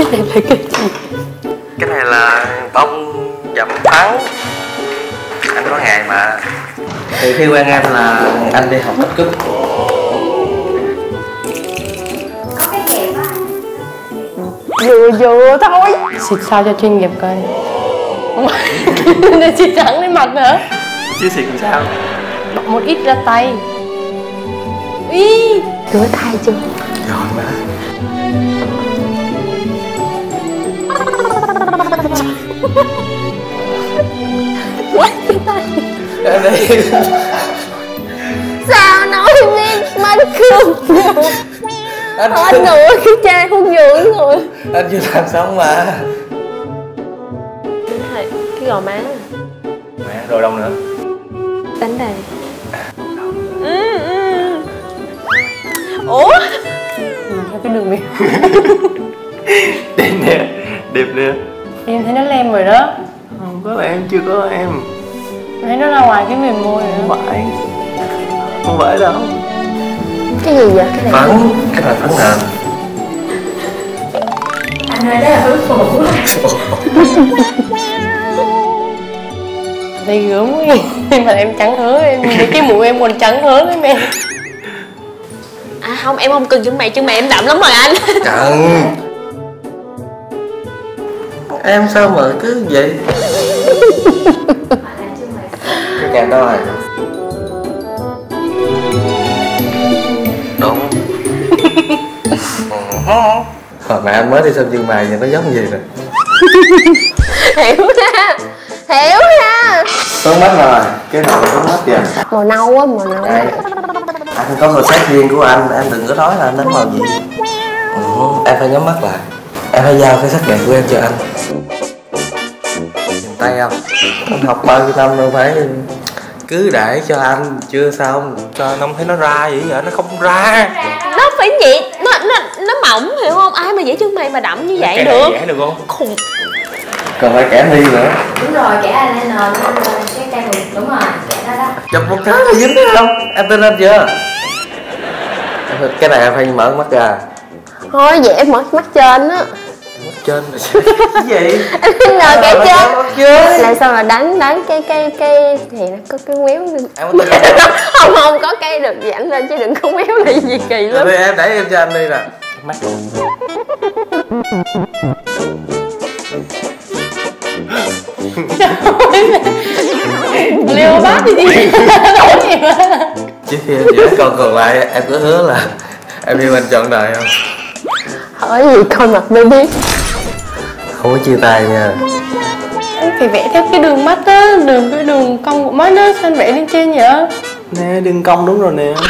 Cái này là cái gì? Cái này là bông dậm thắng. Anh có ngày mà. Thì khi quen em là anh đi học cấp cúp. Có cái kẹp á. Vừa thôi. Xịt sao cho chuyên nghiệp coi. Để xịt trắng lên mặt nữa. Chứ xịt làm sao? Bọc một ít ra tay. Ý, rửa tay chưa? Rồi má. Quát cái tay. Em đi. Sao nói biết mắt không? Anh nữa cái chai không dưỡng rồi. Anh chưa làm xong mà. Cái gò má. Mẹ rồi đâu nữa? Đánh đây. Ủa? Theo cái đường miệng. Đẹp nè, đẹp nè. Em thấy nó lem rồi đó. Không có em, chưa có em. Em thấy nó ra ngoài cái viền môi rồi đó. Không phải đâu. Cái gì vậy? Cái này Phấn, cái này phấn nền. Anh ơi, đó là phấn phủ. Đây gớm quá. Mà em trắng hứa, em nhìn thấy cái mũi em còn trắng hứa lắm em. À không, em không cần chân mày em đậm lắm rồi anh. Cần. Em sao mà cứ vậy? Cái kèm đâu rồi? Đúng. Hồi mà anh mới đi xem chân mày vậy nó giống gì rồi? Hiểu ha. Hiểu ha. Phấn mắt rồi, cái nào là phấn mắt vậy? Màu nâu á, màu nâu. Đây. Anh có màu sắc riêng của anh, em đừng có nói là anh đánh màu gì. Em phải nhắm mắt lại. Em phải giao cái sắc đẹp của em cho anh. Nhìn tay không? Anh học bao nhiêu năm đâu phải cứ để cho anh chưa xong cho anh không thấy nó ra vậy nó không ra. Nó phải vậy, nó mỏng hiểu không? Ai mà vẽ chân mày mà đậm như vậy được? Vẽ được không? Khùng. Còn phải kẻ mi nữa. Đúng rồi, kẻ eyeliner nó cái cây hụt, đúng rồi, kẻ đó đó. Chụp một cái là dính không? Em tin anh chưa? Cái này em phải mở mắt ra. Thôi vẽ mở mắt trên á. Mắt trên là cái gì? Em ngờ cái trên. Mắt trên. Là sao mà đánh cái thì nó có cái quéo lên. Em có tin không? Không có cái được dãnh lên chứ đừng có quéo lại gì kỳ lắm. Đây em đẩy em cho anh đi nè. Mắt. Liêu bát đi đi. Trước khi em vẽ câu còn lại em có hứa là em yêu anh trọn đời không? Hỏi gì coi mặt mới biết. Không có chia tay nha. Anh phải vẽ theo cái đường mắt á, cái đường cong của mắt á, sao anh vẽ lên trên vậy? Nè đường cong đúng rồi nè.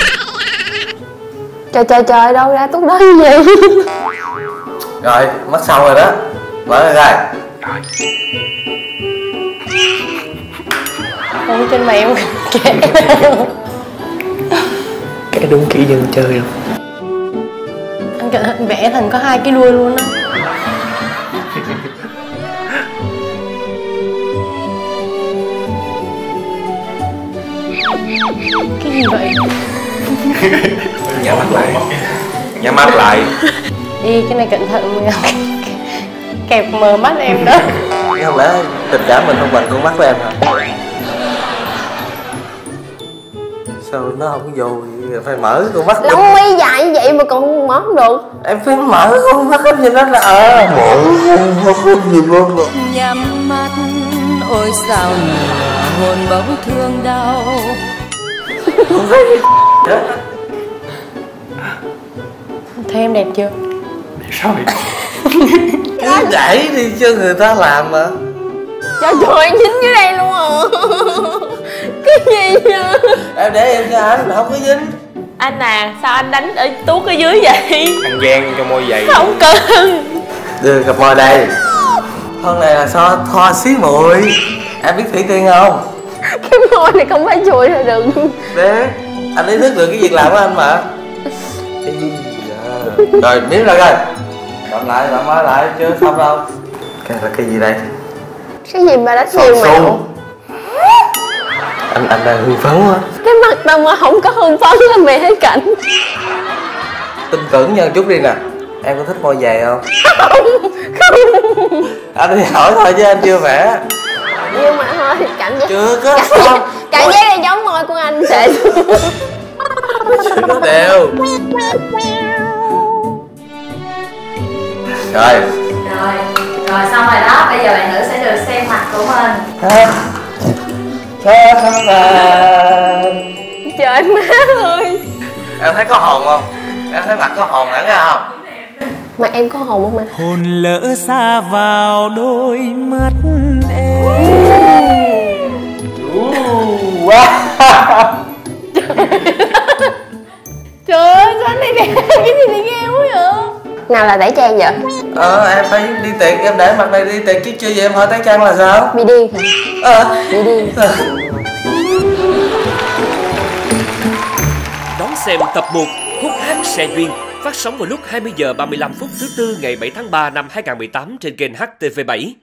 Trời đâu ra tốt đó như vậy. Rồi mắt xong rồi đó. Mở ra rồi. Không trên mày em kệ. Cái đúng kỹ dân chơi không? Anh cẩn thận vẽ thành có hai cái đuôi luôn á. Cái gì vậy? Nhắm mắt lại. Nhắm mắt lại. Đi cái này cẩn thận. Kẹp mờ mắt em đó. Không lẽ tình cảm mình không bằng con mắt của em hả? Sao nó không vô vậy? Phải mở con mắt. Lông mi dài như vậy mà còn mở không được. Em phải mở con mắt em nhìn nó là mở con mắt em nhìn nó là. Nhắm mắt ôi sao nửa hồn bỗng thương đau. Không thấy gì hết. Thấy em đẹp chưa? Rồi. Cứ đẩy đi cho người ta làm mà. Trời dính dưới đây luôn à. Cái gì vậy? Em để em cho anh không có dính. Anh à, sao anh đánh ở tuốt ở dưới vậy? Ăn gian cho môi dày. Không cần. Đưa cặp môi đây. Con này là thoa xí muội. Em biết thủy tiên không? Cái môi này không phải chùi ra đừng. Đấy, anh ý thức được cái việc làm của anh mà. Rồi miếng ra coi. Cầm lại, làm mới lại chứ không đâu. Cái là cái gì đây? Cái gì mà đánh nhiều mẹo? Anh đang hưng phấn quá. Cái mặt tao mà không có hưng phấn là mày thấy cảnh. Tin tưởng nhau chút đi nè. Em có thích môi dày không? Không. Anh đi hỏi thôi chứ anh chưa vẽ. Nhưng mà thôi cảm giác Chưa có xong. cảm giác này giống môi của anh sẽ Chưa có đều. Rồi. Rồi xong rồi đó, bây giờ bạn nữ sẽ được xem mặt của mình. trời má ơi. Em thấy có hồn không? Em thấy mặt có hồn hẳn ra không? Mà em có hồn không mà? hồn lỡ xa vào đôi mắt em. Wow. Trời ơi sao anh này đẹp cái gì này ghê quá vậy? Nào là tẩy trang vậy? Em phải đi tiệc, em để mặt này đi tiệc chứ chưa vậy em hỏi tái trang là sao? Bị điên hả? Bị điên. Đón xem tập 1 Khúc hát xe duyên phát sóng vào lúc 20 giờ 35 phút thứ Tư ngày 7 tháng 3 năm 2018 trên kênh HTV7.